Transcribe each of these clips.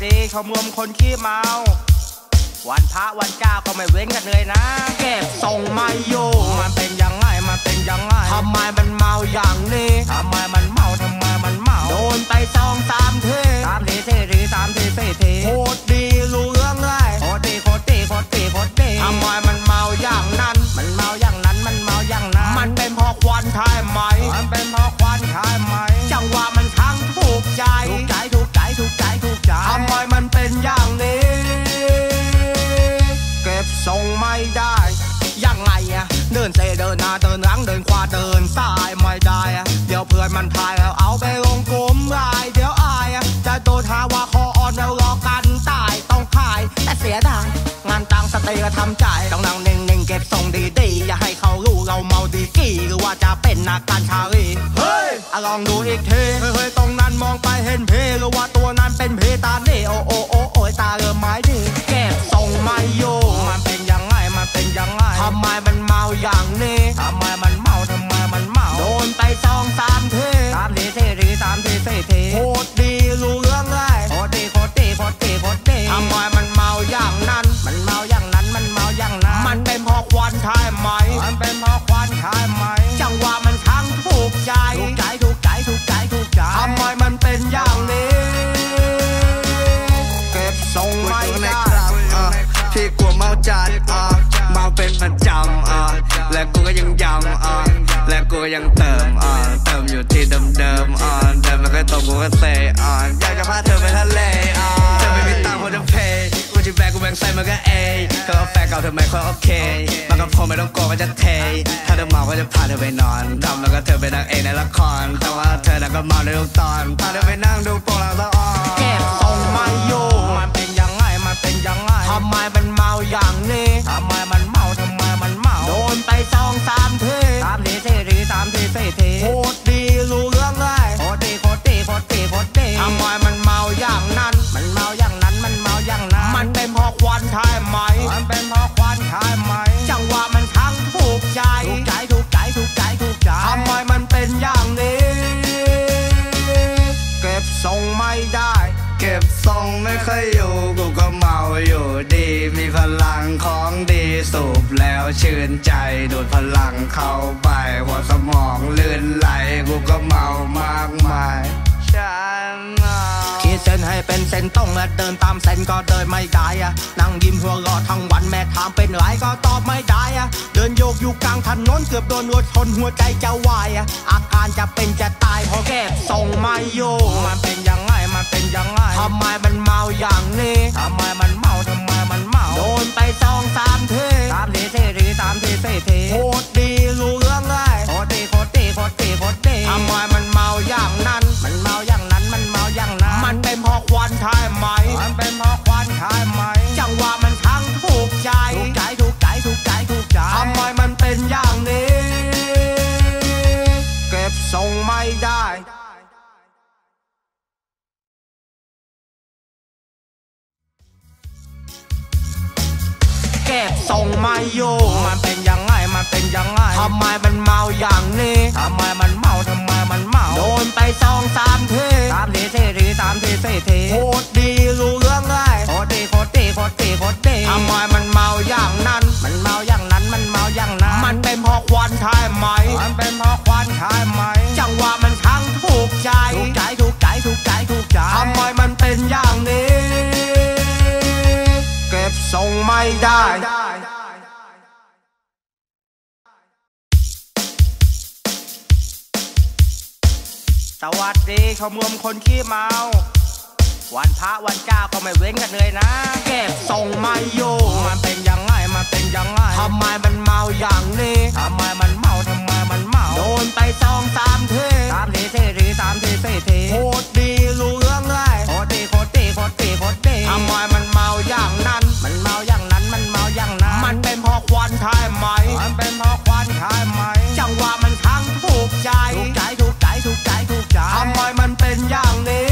ดีชมรมคนขี้เมาวันพระวันเจ้าก็ไม่เว้นกันเลยนะเก็บส่งไม่อยู่มันเป็นยังไงมันเป็นยังไงทำไมมันเมาอย่างนี้ทำไมมันเมาทำไมมันเมาโดนไป2-3 ที3 ที4 ที3 ที4 ทีโคตรดีรู้เรื่องเลยโคตรดีโคตรดีโคตรดีโคตรดีทำไมมันเมาอย่างนั้นมันเมาอย่างนั้นมันเมาอย่างนั้นมันเป็นเพราะควันใช่ไหมมันเป็นเพราะควันใช่ไหมจังหวะมันทั้งถูกใจถูกใจถูกใจถูกใจถูกใจทำไมมันเป็นอย่างนี้เก็บทรงไม่ได้ยังไงอะเดินเซเดินหน้าเดินหลังเดินขวาเดินซ้ายไม่ได้อะเดี๋ยวเพื่อนมันพายแล้วเอาไปลงกลุ่มรายเดี๋ยวอายอะจะโดนหาว่าคออ่อนแล้วรอกันตายต้องขายแต่เสียดายงานตังสเตย์ก็ทำใจต้องนั่งนิ่งๆเก็บทรงดีๆอย่าให้เขารู้เราเมาดีกี่หรือว่าจะเป็นนักการชาลีเฮ้ยลองดูอีกทีเฮ้ยตรงนั้นมองไปเห็นเพหรือว่าตัวนั้นเป็นเพตาเน่โอ้โอ้โอ้โอ้ตาเริ่มไม้ดิเก็บทรงไม่อยู่มันเป็นยังไงมันเป็นยังไงทำไมมันเมาอย่างนี้ทำไมมันเมาทำไมมันเมาโดนไป2-3 ที3 ที4 ที3 ที4 ทีโคตรดีรู้เรื่องเลยโคตรดีโคตรดีโคตรดีโคตรดีทำไมมันเมาอย่างนั้นมันเมาอย่างนั้นมันเมาอย่างนั้นมันเป็นเพราะควันใช่ไหมมันเป็นเพราะควันใช่ไหมจังหวะมันทั้งถูกใจถูกใจถูกใจถูกใจถูกใจทำไมมันเป็นอย่างนี้เก็บทรงไม่ได้พี่กลัวเมาจัดเมาเป็นประจำและกูก็ยังย้ำและกูก็ยังเติมอยู่ที่เดิมเดิมแล้วก็ตรงกูก็เซอยากจะพาเธอไปทะเลเธอไม่มีตังค์พอจะเพย์กูจะแบกกูแบงใส่มันก็เอเธอเอาแฟนเก่าเธอไม่ค่อยโอเคมันก็พอไม่ต้องโกงก็จะเทถ้าเธอเมาก็จะพาเธอไปนอนทำแล้วก็เธอเป็นนางเอกในละครแต่ว่าเธอนั้นก็เมาในทุกตอนพาเธอไปนั่งดูโปรงลางสะออนเก็บทรงไม่อยู่มันเป็นยังไงมันเป็นยังไงทำไมมันเมาอย่างนี้ทำไมมันเมาทำไมมันเมาโดนไป2-3 ที3 ที4 ที3 ที4 ทีโคตรดีรู้เรื่องเลยโคตรดีโคตรดีโคตรดีโคตรดีทำไมมันเมาอย่างนั้นมันเมาอย่างนั้นมันเมาอย่างนั้นมันเป็นเพราะควันใช่ไหมมันเป็นเพราะควันใช่ไหมจังหวะมันทั้งถูกใจถูกใจถูกใจถูกใจถูกใจทำไมมันเป็นอย่างนี้เก็บทรงไม่ได้เก็บทรงไม่เคยอยู่กูก็เมาอยู่ดีมีพลังของดีสูบแล้วชื่นใจดูดพลังเข้าไปหัวสมองลื่นไหลกูก็เมามากมายฉันขีดเส้นให้เป็นเส้นตรงและเดินตามเส้นก็เดินไม่ได้นั่งยิ้มหัวเราะทั้งวันแม่ถามเป็นไรก็ตอบไม่ได้เดินโยกอยู่กลางถนนเกือบโดนรถชนหัวใจจะวายอาการจะเป็นจะตายเพราะเก็บทรงไม่อยู่มันเป็นยังไงมันเป็นยังไงทำไมมันเมาอย่างนี้ทำไมมันเมาทำไมมันเมาโดนไป2-3 ที3 ที4 ที3 ที4 ทีโคตรดีรู้เรื่องเลยโคตรดีโคตรดีโคตรดีโคตรดีทำไมมันเมาอย่างนั้นมันเมาอย่างนั้นมันเมาอย่างนั้นมันเป็นเพราะควันใช่ไหมมันเป็นเพราะควันใช่ไหมจังหวะมันทั้งถูกใจถูกใจถูกใจถูกใจถูกใจทำไมมันเป็นอย่างนี้เก็บทรงไม่ได้เก็บทรงไม่อยู่มันเป็นยังไงมันเป็นยังไงทำไมมันเมาอย่างนี้ทำไมมันเมาทำไมมันเมาโดนไป2-3 ที3 ที4 ที3 ที4 ทีโคตรดีรู้เรื่องเลยโคตรดีโคตรดีโคตรดีโคตรดีทำไมมันเมาอย่างนั้นมันเมาอย่างนั้นมันเมาอย่างนั้นมันเป็นเพราะควันใช่ไหมมันเป็นเพราะควันใช่ไหมจังหวะมันทั้งถูกใจถูกใจถูกใจถูกใจถูกใจทำไมมันเป็นอย่างนี้เก็บทรงไม่ได้สวัสดีชมรมคนขี้เมาวันพระวันเจ้าก็ไม่เว้นกันเลยนะเก็บทรงไม่อยู่มันเป็นยังไงมันเป็นยังไงทำไมมันเมาอย่างนี้ทำไมมันเมาทำไมมันเมาโดนไป2-3 ที3 ที4 ที3 ที4 ทีโคตรดีรู้เรื่องเลยโคตรดีโคตรดีโคตรดีโคตรดีทำไมมันเมาอย่างนั้นมันเมาอย่างนั้นมันเมาอย่างนั้นมันเป็นเพราะควันใช่ไหมมันเป็นเพราะควันใช่ไหมจังหวะมันทั้งถูกใจถูกใจถูกใจถูกใจถูกใจทำไมมันเป็นอย่างนี้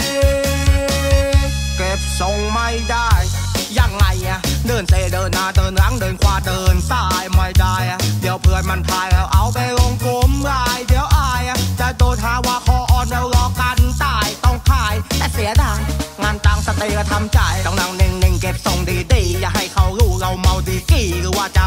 เก็บทรงไม่ได้ยังไงเดินเซเดินหน้าเดินหลังเดินขวาเดินซ้ายไม่ได้เดี๋ยวเพื่อนมันพายแล้วเอาไปลงกลุ่มรายเดี๋ยวอายจะโดนหาว่าคออ่อนแล้วรอกันตายต้องขายแต่เสียดายงานตังสเตย์ก็ท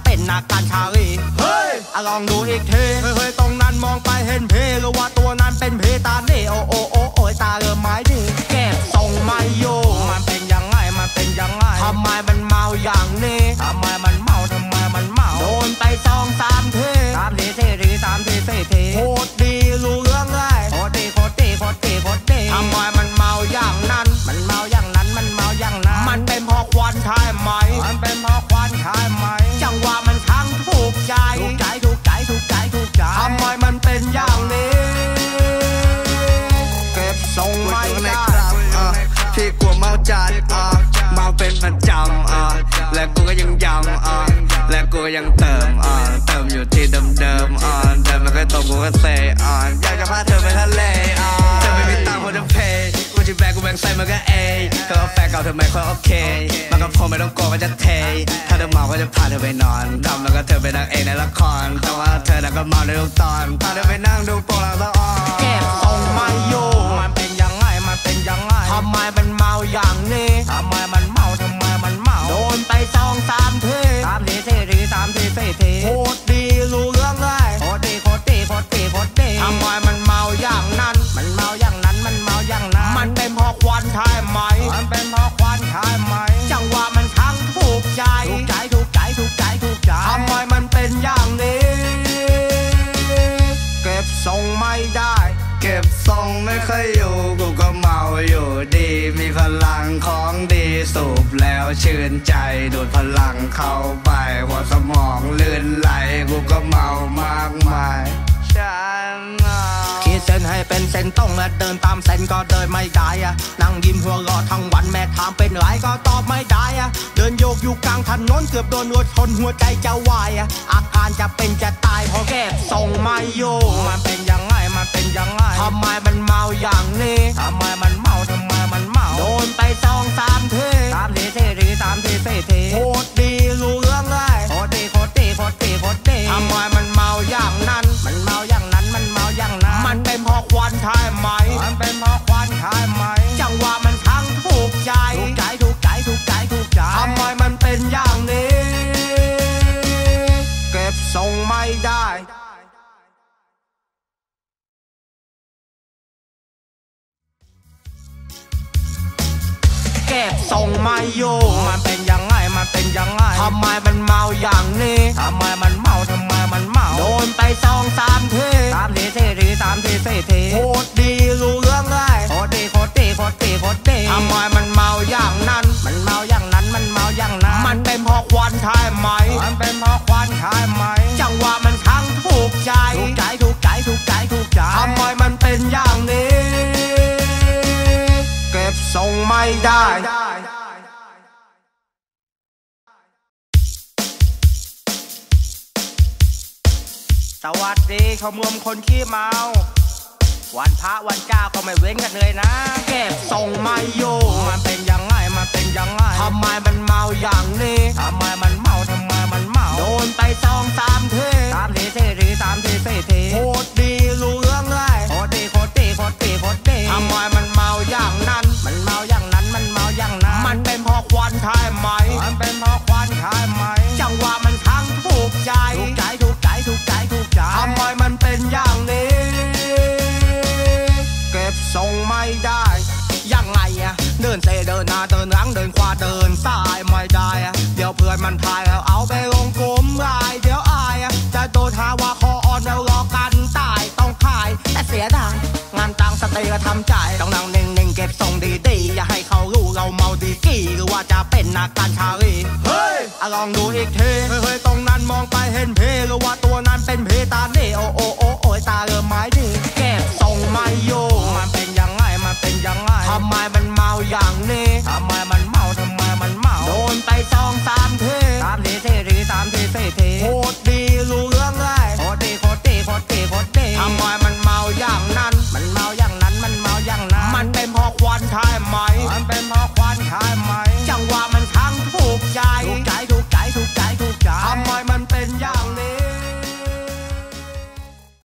เป็นอาการชาลีเฮ้ยลองดูอีกทีเฮ้ยตรงนั้นมองไปเห็นเพหรือว่าตัวนั้นเป็นเพตาเน่โอ้ยตาเริ่มไม้ดิเก็บทรงไม่อยู่มันเป็นยังไงมันเป็นยังไงทำไมมันเมาอย่างนี้ทำไมมันเมาทำไมมันเมาโดนไป2-3 ที3 ที4 ที3 ที 4 ทีโคตรดีรู้เรื่องเลยโคตรดีโคตรดีโคตรดีโคตรดีทำไมมันเมาอย่างนั้นมันเมาอย่างนั้นมันเมาอย่างนั้นมันเป็นเพราะควันใช่ไหมมันเป็นเพราะควันใช่ไหมจังหวะมันทั้งถูกใจถูกใจถูกใจถูกใจถูกใจทำไมมันเป็นอย่างนี้เก็บทรงไม่ได้ที่กลัวเมาจัดเมาเป็นประจำและกูก็ยังย้ำและกูยังเติมอยู่ที่เดิมเดิมมันก็ตกกูก็เซอยากจะพาเธอไปทะเลเธอไม่มีตังค์พอจะเพย์กูจะแบกกูแบ่งใส่มันก็เธอเอาแฟนเก่าเธอไม่ค่อยโอเคมันก็พอไม่ต้องโกงก็จะเทถ้าเธอเมาก็จะพาเธอไปนอนทำแล้วก็เธอไปนั่งในละครแต่ว่าเธอน่ะก็เมาในทุกตอนพาเธอไปนั่งดูโปรงหลังสะอ่อนเก็บทรงไม่อยู่มันเป็นยังไงมันเป็นยังไงทำไมมันเมาอย่างนี้ทำไมมันเมาทำไมมันเมาโดนไป2-3 ที3 ที4 ที3 ที 4 ทีโคตรดีรู้เรื่องเลยโคตรดีโคตรดีโคตรดีโคตรดีทำไมมันเมาอย่างนั้นมันเมาอย่างนั้นมันเมาอย่างนั้นมันเป็นเพราะควันใช่ไหมมันเป็นเพราะควันใช่ไหมจังหวะมันทั้งถูกใจถูกใจถูกใจถูกใจถูกใจทำไมมันเป็นอย่างนี้เก็บทรงไม่ได้เก็บทรงไม่ค่อยอยู่กูก็เมาอยู่ดีมีพลังของดีสูบแล้วชื่นใจดูดพลังเข้าไปหัวสมองลื่นไหลกูก็เมามากมายฉันขีดเส้นให้เป็นเส้นตรงเดินตามเส้นก็เดินไม่ได้นั่งยิ้มหัวเราะทั้งวันแม่ถามเป็นไรก็ตอบไม่ได้เดินโยกอยู่กลางถนนเกือบโดนรถชนหัวใจจะวายอาการจะเป็นจะตายเพราะเก็บทรงไม่อยู่มันเป็นยังไงมันเป็นยังไงทำไมมันเมาอย่างนี้ทำไมมันเมาทำไมมันเมาโดนไป2-3 ที3 ที4 ที3 ที 4 ทีโคตรดีรู้เรื่องเลยโคตรดีโคตรดีโคตรดีโคตรดีทำไมมันเมาอย่างนั้นมันเมาอย่างนั้นมันเมาอย่างนั้นมันเป็นเพราะควันใช่ไหมมันเป็นเพราะควันใช่ไหมจังหวะมันทั้งถูกใจถูกใจถูกใจถูกใจถูกใจทำไมมันเป็นอย่างนี้เก็บทรงไม่ได้เก็บทรงไม่อยู่มันเป็นยังไงมันเป็นยังไงทำไมมันเมาอย่างนี้ทำไมมันเมาทำไมมันเมาโดนไป2-3 ที3 ที4 ที3 ที 4 ทีโคตรดีรู้เรื่องเลยโคตรดีโคตรดีโคตรดีโคตรดีทำไมมันเมาอย่างนั้นมันเมาอย่างนั้นมันเมาอย่างนั้นมันเป็นเพราะควันใช่ไหมมันเป็นเพราะควันใช่ไหมจังหวะมันทั้งถูกใจถูกใจถูกใจถูกใจถูกใจทำไมมันเป็นอย่างนี้เก็บทรงไม่ได้สวัสดีชมรมคนขี้เมาวันพระวันเจ้าก็ไม่เว้นกันเลยนะเก็บทรงไม่อยู่มันเป็นยังไงมันเป็นยังไงทำไมมันเมาอย่างนี้ทำไมมันเมาทำไมมันเมาโดนไป2-3 ที3 ที4 ที3 ที 4 ทีโคตรดีรู้เรื่องเลยโคตรดีโคตรดีโคตรดีโคตรดีทำไมมันเมาอย่างนั้นมันเมาอย่างนั้นมันเมาอย่างนั้นมันเป็นเพราะควันใช่ไหมมันเป็นเพราะควันใช่ไหมจังหวะมันทั้งถูกใจถูกใจถูกใจถูกใจถูกใจทำไมมันเป็นอย่างนี้เก็บทรงไม่ได้ยังไงเดินเซเดินหน้าเดินหลังเดินขวาเดินซ้ายไม่ได้เดี๋ยวเพื่อนมันถ่ายแล้วเอาไปลงกลุ่มไลน์เดี๋ยวอายจะโดนหาว่าคออ่อนแล้วรอกันตายต้องขายแต่เสียดายงานต่างสเตย์ก็ทำใจต้องนั่งนิ่งๆเก็บทรงดีๆอย่าให้เขารู้เราเมาดีกี่หรือว่าจะเป็นอาการชาลีเฮ้ยลองดูอีกที